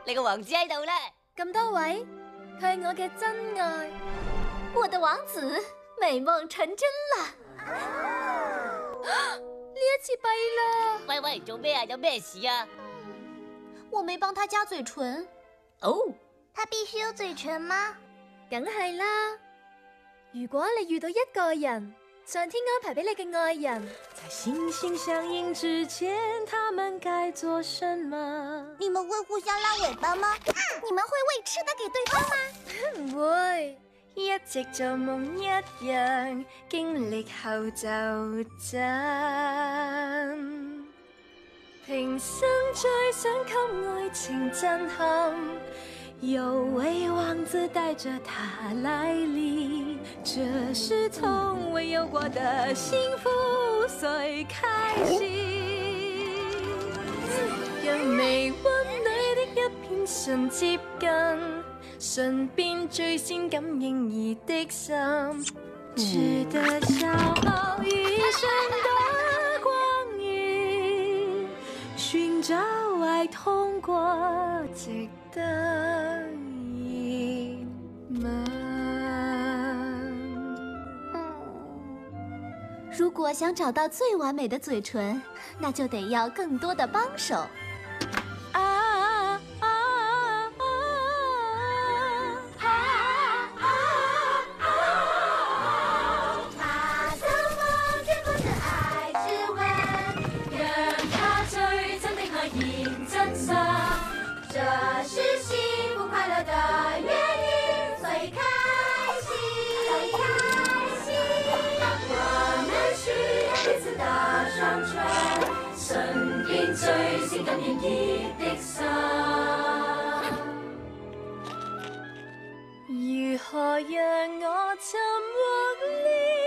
你個王子喺度啦！ 咁多位，佢係我嘅真愛， 我的王子，美夢成真啦！ 呢一次弊啦！ 喂，做咩啊？有咩事啊？ 我沒幫他加嘴唇。 哦， 他必須有嘴唇嗎？ 梗係啦！如果你遇到一個人，上天安排俾你嘅愛人， 在心心相印之前，他們該做什麼？ 你們會互相拉尾巴嗎？你們會餵吃的給對方嗎？ 唔會。 一直做夢一樣，經歷後就真。平生最想給愛情震撼，有位王子帶着她來臨，這是從未有過的幸福，最開心。讓美溫裏的一片唇接近，唇邊最先感應兒的心，值得驕傲一生的光陰，尋找愛痛過，值得隱瞞。 如果想找到最完美的嘴唇，那就得要更多的幫手。 最先感應兒的心，如何讓我尋獲你？